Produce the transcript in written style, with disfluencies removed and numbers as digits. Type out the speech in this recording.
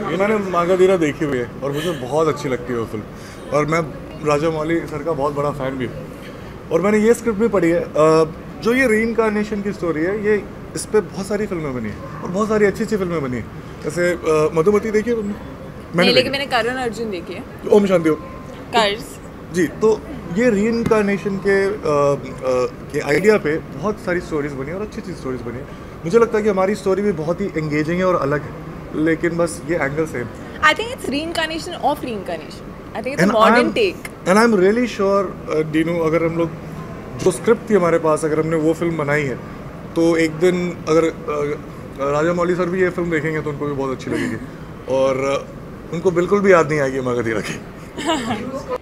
ये मैंने मागाधीरा देखी हुई है और मुझे बहुत अच्छी लगती है वो फिल्म। और मैं राजा मौली सर का बहुत बड़ा फ़ैन भी हूँ। और मैंने ये स्क्रिप्ट भी पढ़ी है, जो ये रीइंकार्नेशन की स्टोरी है, ये इस पर बहुत सारी फिल्में बनी है और बहुत सारी अच्छी अच्छी फिल्में बनी है। जैसे मधुमती देखी है तुमने? नहीं, लेकिन मैंने करण अर्जुन देखी है। ओम शांति ओम। कर्ज जी, तो ये रीइंकार्नेशन के आइडिया पे बहुत सारी स्टोरीज बनी है और अच्छी अच्छी स्टोरीज बनी है। मुझे लगता है कि हमारी स्टोरी भी बहुत ही एंगेजिंग है और अलग है, लेकिन बस ये angle same. I think it's reincarnation of reincarnation. I think it's a modern take. And I am really sure Dinu, अगर हम लोग जो स्क्रिप्ट थी हमारे पास, अगर हमने वो फिल्म बनाई है तो एक दिन अगर राजा मौली सर भी ये फिल्म देखेंगे तो उनको भी बहुत अच्छी लगेगी और उनको बिल्कुल भी याद नहीं आएगी मगधीरा की।